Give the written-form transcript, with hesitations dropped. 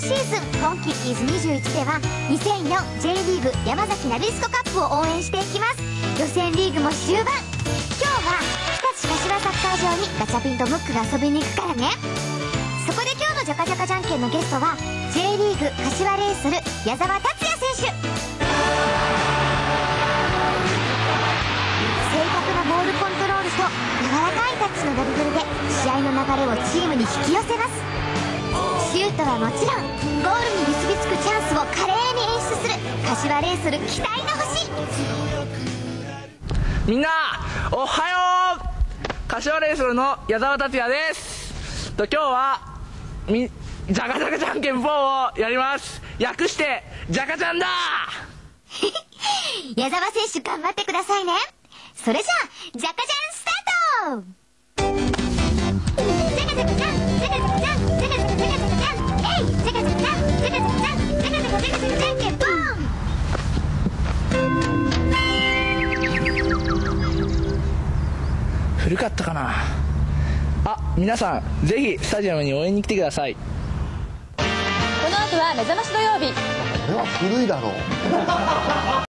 シーズン今季ーズ21では 2004J リーグ山崎ナビスコカップを応援していきます。予選リーグも終盤。今日は日立柏サッカー場にガチャピンとムックが遊びに行くからね。そこで今日のジャカジャカじゃんけんのゲストは J リーグ柏レイソル矢澤達也選手。正確なボールコントロールと柔らかいタッチのドリブルで試合の流れをチームに引き寄せます。シュートはもちろんゴールに結びつくチャンスを華麗に演出する柏レイソル期待の星。 みんなおはよう。柏レイソルの矢澤達也です。今日はジャカジャカじゃんけん4をやります。略してジャカジャンだ矢澤選手頑張ってくださいね。それじゃあジャカジャンスタート。ジャカジャカジャンジャカジャカジャンジャカジャカジャカジャカジャカジャカジャンえいジャカジャカジャンジャカジャカジャンジャカジャカジャカジャカジャンけんポン。 古かったかなあ。皆さんぜひスタジアムに応援に来てください。 この後は目覚まし土曜日。 これは古いだろう